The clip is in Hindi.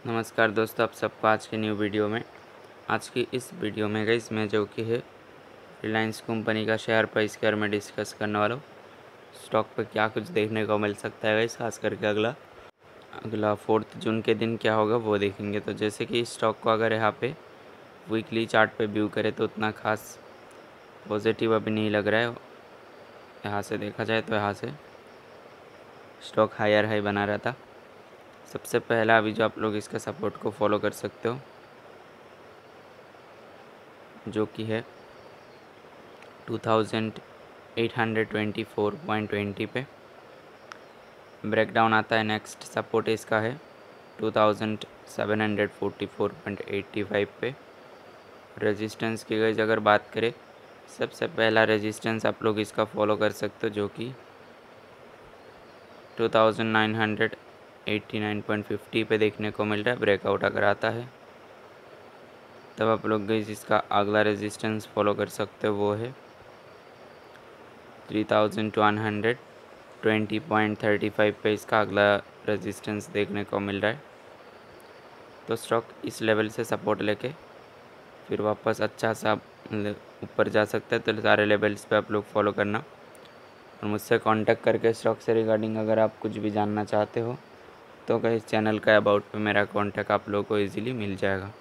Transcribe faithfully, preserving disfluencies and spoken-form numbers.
नमस्कार दोस्तों, आप सबको आज की न्यू वीडियो में। आज की इस वीडियो में गाइस मैं जो कि है रिलायंस कंपनी का शेयर प्राइस के बारे में डिस्कस करने वाला हूँ। स्टॉक पे क्या कुछ देखने को मिल सकता है गाइस, खास करके अगला अगला फोर्थ जून के दिन क्या होगा वो देखेंगे। तो जैसे कि स्टॉक को अगर यहाँ पे वीकली चार्ट पे व्यू करें तो उतना खास पॉजिटिव अभी नहीं लग रहा है। यहाँ से देखा जाए तो यहाँ से स्टॉक हायर हाई बना रहा था। सबसे पहला अभी जो आप लोग इसका सपोर्ट को फॉलो कर सकते हो जो कि है two thousand eight hundred twenty four point twenty पे ब्रेकडाउन आता है। नेक्स्ट सपोर्ट इसका है two thousand seven hundred forty four point eighty five पे। रेजिस्टेंस की गई अगर बात करें, सबसे पहला रेजिस्टेंस आप लोग इसका फॉलो कर सकते हो जो कि two thousand nine hundred eighty nine point fifty पे देखने को मिल रहा है। ब्रेकआउट अगर आता है तब आप लोग गई इसका अगला रेजिस्टेंस फॉलो कर सकते हो, वो है three thousand one hundred twenty point thirty five पे इसका अगला रेजिस्टेंस देखने को मिल रहा है। तो स्टॉक इस लेवल से सपोर्ट लेके फिर वापस अच्छा सा ऊपर जा सकता है। तो सारे लेवल्स पे आप लोग फॉलो करना और मुझसे कांटेक्ट करके स्टॉक से रिगार्डिंग अगर आप कुछ भी जानना चाहते हो तो इस चैनल का अबाउट पे मेरा कांटेक्ट आप लोगों को इजीली मिल जाएगा।